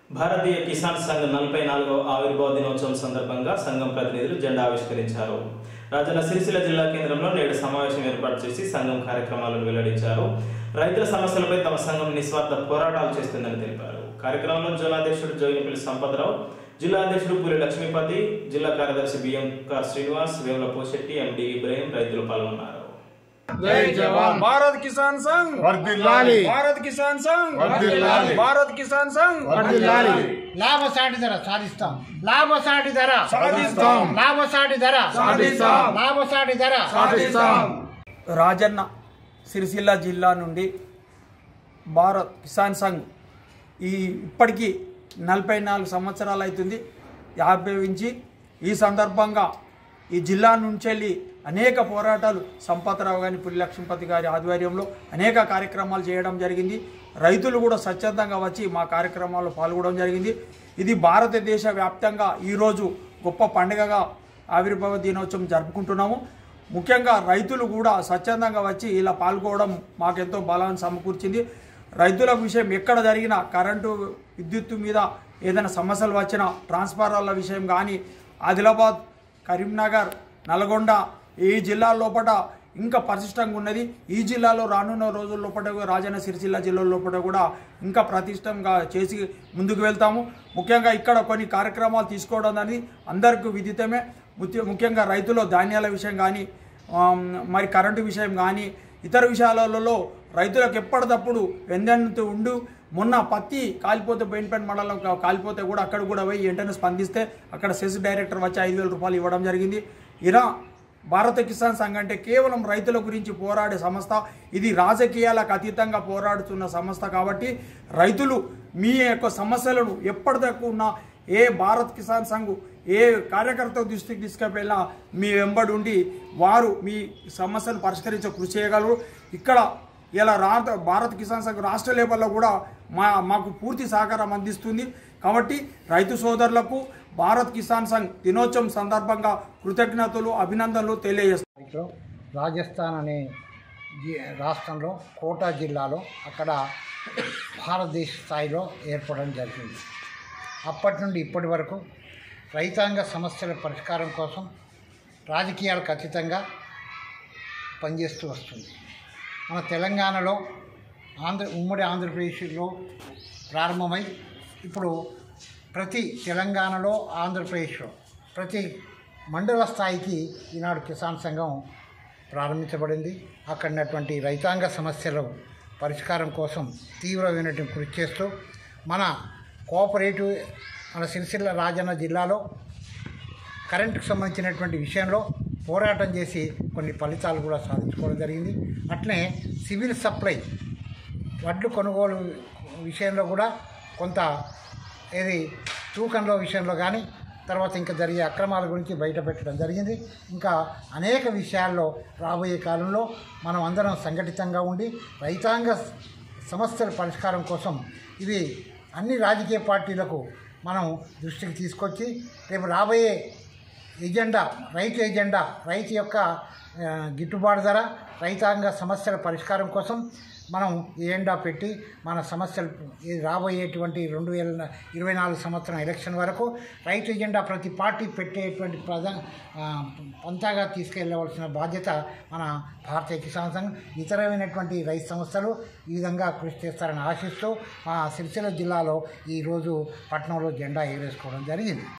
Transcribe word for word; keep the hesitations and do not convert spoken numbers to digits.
భారతీయ కిసాన్ సంఘ్ నలభై నాలుగవ ఆవిర్భావ దినోత్సవం సందర్భంగా సంఘం ప్రతినిధులు జెండా ఆవిష్కరించారు. రాజన్న సిరిసిల్ల జిల్లా కేంద్రంలో నేడు సమావేశం ఏర్పాటు చేసి సంఘం కార్యక్రమాలను వెల్లడించారు. రైతుల సమస్యలపై తమ సంఘం నిస్వార్థ పోరాటాలు చేస్తుందని తెలిపారు. కార్యక్రమంలో జిల్లా అధ్యక్షుడు జోగినపల్లి సంపత్రావు, జిల్లా అధ్యక్షుడు పూరి లక్ష్మీపతి, జిల్లా కార్యదర్శి బిఎం కార్ శ్రీనివాస్, వేముల పోశెట్టి, ఎండి ఇబ్రహీం రైతులు పాల్గొన్నారు. जय जवान भारत किसान संघ वर्धिल्लाली भारत किसान संघ वर्धिल्लाली भारत किसान संघ वर्धिल्लाली లాభసాటి ధర సాధిస్తాం లాభసాటి ధర సాధిస్తాం లాభసాటి ధర సాధిస్తాం లాభసాటి ధర సాధిస్తాం. రాజన్న సిరిసిల్ల జిల్లా నుండి భారత్ కిసాన్ సంఘ్ ఈ ఇప్పటికీ నలభై నాలుగు సంవత్సరాలు అవుతుంది ఆవిర్భవించి. ఈ సందర్భంగా ఈ జిల్లా నుంచి వెళ్ళి అనేక పోరాటాలు సంపత్రావు గారి, పురి లక్ష్మీపతి గారి ఆధ్వర్యంలో అనేక కార్యక్రమాలు చేయడం జరిగింది. రైతులు కూడా స్వచ్ఛందంగా వచ్చి మా కార్యక్రమాల్లో పాల్గొనడం జరిగింది. ఇది భారతదేశ వ్యాప్తంగా ఈరోజు గొప్ప పండుగగా ఆవిర్భావ దినోత్సవం జరుపుకుంటున్నాము. ముఖ్యంగా రైతులు కూడా స్వచ్ఛందంగా వచ్చి ఇలా పాల్గొనడం మాకెంతో బలాన్ని సమకూర్చింది. రైతుల విషయం ఎక్కడ జరిగినా, కరెంటు విద్యుత్తు మీద ఏదైనా సమస్యలు వచ్చినా, ట్రాన్స్ఫార్మర్ల విషయం కానీ, ఆదిలాబాద్, కరీంనగర్, నల్గొండ ఈ జిల్లా లోపల ఇంకా పరిశిష్టంగా ఉన్నది. ఈ జిల్లాలో రానున్న రోజుల లోపల రాజన్న సిరిసిల్ల జిల్లా లోపల కూడా ఇంకా ప్రతిష్టంగా చేసి ముందుకు వెళ్తాము. ముఖ్యంగా ఇక్కడ కొన్ని కార్యక్రమాలు తీసుకోవడం అనేది అందరికీ విదితమే. ముఖ్యంగా రైతుల ధాన్యాల విషయం కానీ, మరి కరెంటు విషయం కానీ, ఇతర విషయాలలో రైతులకు ఎప్పటికప్పుడు వెందెందుతూ ఉండు. మొన్న పత్తి కాలిపోతే బెయిన్పేట మండలం కాలిపోతే కూడా అక్కడ కూడా పోయి వెంటనే స్పందిస్తే అక్కడ సెస్ డైరెక్టర్ వచ్చి ఐదు వేల రూపాయలు ఇవ్వడం జరిగింది. ఇలా భారత కిసాన్ సంఘ్ అంటే కేవలం రైతుల గురించి పోరాడే సంస్థ. ఇది రాజకీయాలకు అతీతంగా పోరాడుతున్న సంస్థ. కాబట్టి రైతులు మీ యొక్క సమస్యలను ఎప్పటిదాకా ఉన్న ఏ భారత్ కిసాన్ సంఘ్ ఏ కార్యకర్త దృష్టికి తీసుకెళ్ళినా మీ వెంబడి ఉండి వారు మీ సమస్యను పరిష్కరించే కృషి చేయగలరు. ఇక్కడ ఇలా రా భారత్ కిసాన్ సంఘ్ రాష్ట్ర లెవెల్లో కూడా మా మాకు పూర్తి సహకారం అందిస్తుంది. కాబట్టి రైతు సోదరులకు భారత్ కిసాన్ సంఘ్ దినోత్సవం సందర్భంగా కృతజ్ఞతలు, అభినందనలు తెలియజేస్తారు. రాజస్థాన్ అనే రాష్ట్రంలో కోటా జిల్లాలో అక్కడ భారతదేశ స్థాయిలో ఏర్పడడం జరిగింది. అప్పటి నుండి ఇప్పటి వరకు రైతాంగ సమస్యల పరిష్కారం కోసం రాజకీయాలకు అతీతంగా పనిచేస్తూ వస్తుంది. మన తెలంగాణలో ఆంధ్ర ఉమ్మడి ఆంధ్రప్రదేశ్లో ప్రారంభమై ఇప్పుడు ప్రతి తెలంగాణలో, ఆంధ్రప్రదేశ్లో ప్రతి మండల స్థాయికి ఈనాడు కిసాన్ సంఘం ప్రారంభించబడింది. అక్కడ ఉన్నటువంటి రైతాంగ సమస్యల పరిష్కారం కోసం తీవ్రమైనటువంటి కృషి చేస్తూ మన కోఆపరేటివ్ మన సిరిసిల్ల రాజన్న జిల్లాలో కరెంటుకు సంబంధించినటువంటి విషయంలో పోరాటం చేసి కొన్ని ఫలితాలు కూడా సాధించుకోవడం జరిగింది. అట్లనే సివిల్ సప్లై వడ్లు కొనుగోలు విషయంలో కూడా కొంత ఏది తూకంలో విషయంలో కానీ, తర్వాత ఇంకా జరిగే అక్రమాల గురించి బయట పెట్టడం జరిగింది. ఇంకా అనేక విషయాల్లో రాబోయే కాలంలో మనం అందరం సంఘటితంగా ఉండి రైతాంగ సమస్యల పరిష్కారం కోసం ఇవి అన్ని రాజకీయ పార్టీలకు మనం దృష్టికి తీసుకొచ్చి రేపు రాబోయే ఎజెండా రైతు ఎజెండా రైతు యొక్క గిట్టుబాటు ధర, రైతాంగ సమస్యల పరిష్కారం కోసం మనం ఎజెండా పెట్టి మన సమస్యలు రాబోయేటువంటి రెండు వేల ఇరవై నాలుగు సంవత్సరం ఎలక్షన్ వరకు రైతు ఎజెండా ప్రతి పార్టీ పెట్టేటువంటి ప్రధాన పంతాగా తీసుకెళ్లవలసిన బాధ్యత మన భారతీయ కిసాన్ సంఘ్, ఇతరమైనటువంటి రైతు సంస్థలు ఈ విధంగా కృషి చేస్తారని ఆశిస్తూ మా సిరిసిల్ల జిల్లాలో ఈరోజు పట్టణంలో జెండా ఎగరేసుకోవడం జరిగింది.